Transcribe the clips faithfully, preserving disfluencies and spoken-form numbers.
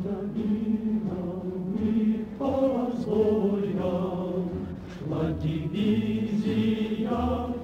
долинами позоям шла дивизия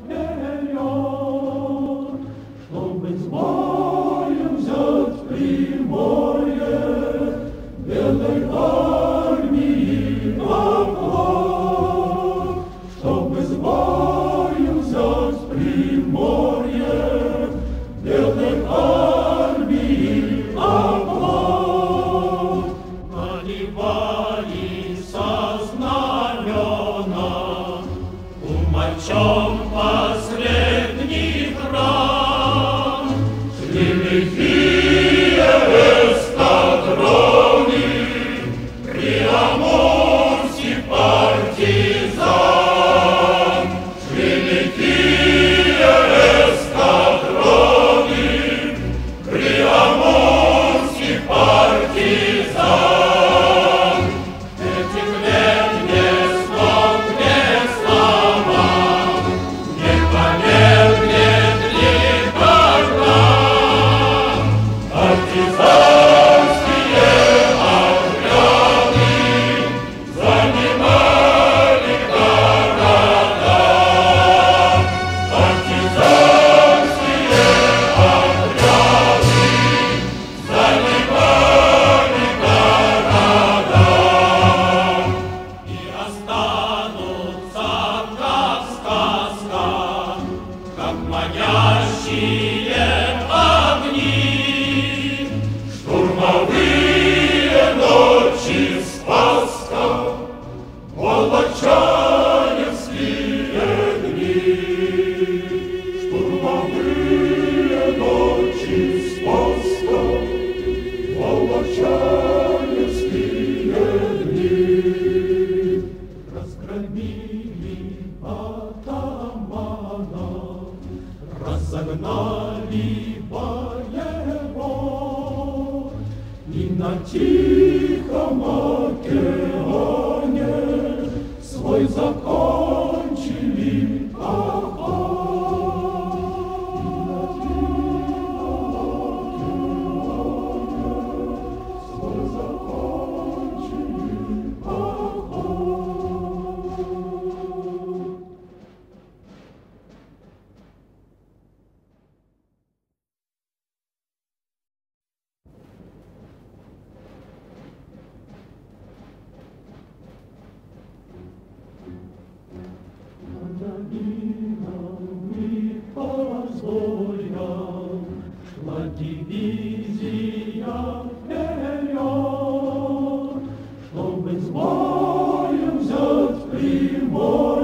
вперед, чтобы с боем взять Приморье, белой армии оплот, чтобы с боем взять Приморье, белой армии оплот. Наливали со знамена умочом последних ран, шли лихие эскадроны приамурских партизан, шли лихие эскадроны приамурских партизан. Этих лет не слов, не слова, не побед, нет никогда. Партизанские отряды занимали города. Партизанские отряды занимали города. И останутся, как сказка, как манящие огни, штурмовые ночи Спасска, волочаевские дни. Штурмовые ночи Спасска, волочаевские дни. Разгромили атамана, разогнали воевод, и на Тихом океане свой закончили поход. И на Тихом океане свой закончили поход. Долинами позоям шла дивизия вперед, чтобы с боем взять Приморье.